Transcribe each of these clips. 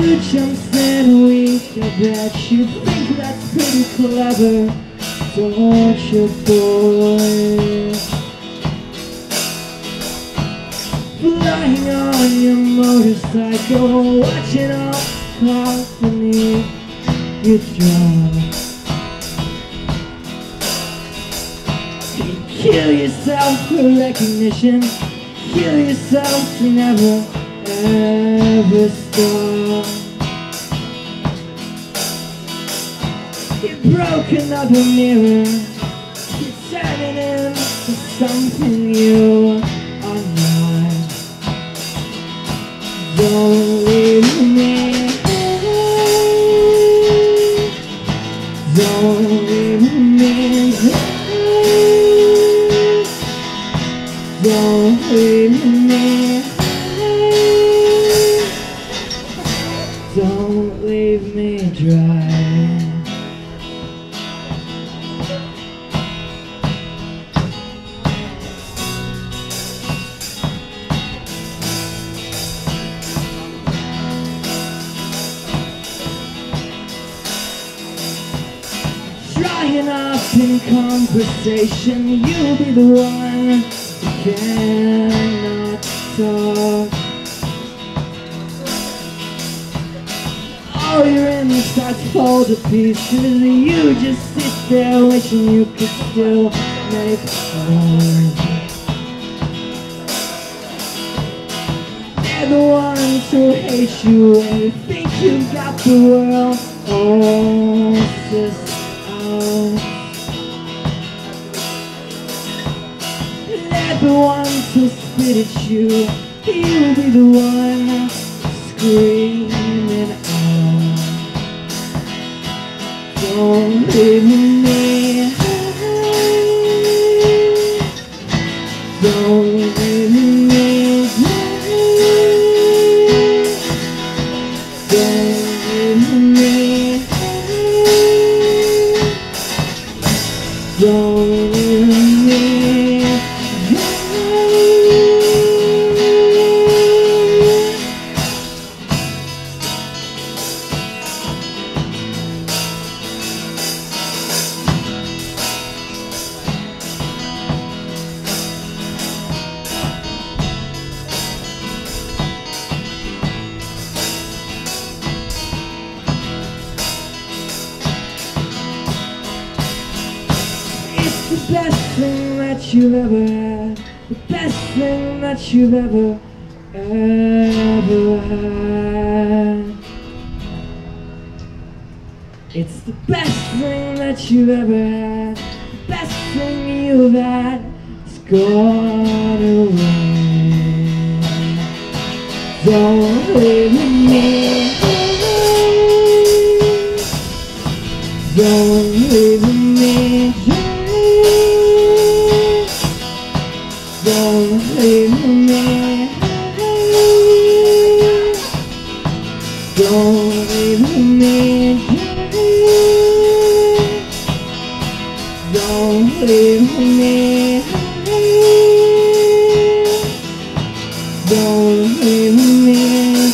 two jumps in a week. I bet you think that's pretty clever, don't you, boy? Flying on your motorcycle, watching all cars beneath you drive. You kill yourself for recognition, kill yourself to never ever stop. You broke another mirror, you turn it into something you are not. Don't leave me, don't leave me, don't leave me, don't leave me dry. Drying up in conversation, you'll be the one who cannot talk. All your insides fall to pieces, you just sit there wishing you could still make love. They're the ones who hate you and think you've got the world all sussed out. They're the ones who spit at you, you'll be the one screaming out. Don't leave me, don't leave me, don't leave me, don't leave me. The best thing that you've ever had, the best thing that you've ever had. It's the best thing that you've ever had, the best thing you've had. It's gone away. Don't leave me, don't leave me, don't leave me, don't leave me, don't leave me, don't leave me,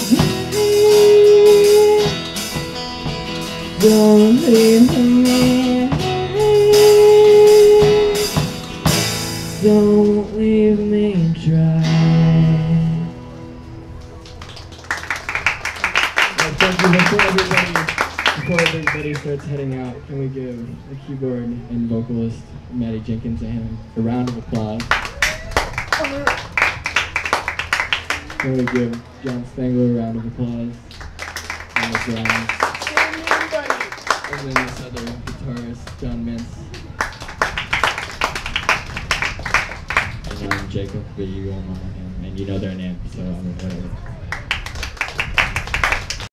don't leave me, don't leave me dry. Before everybody starts heading out, can we give the keyboard and vocalist Maddie Jenkins a round of applause? Can we give John Spangler a round of applause? And the drums. And then this other guitarist, John Mintz. And I'm Jacob, but you all know him, and you know their name, so I mean, whatever.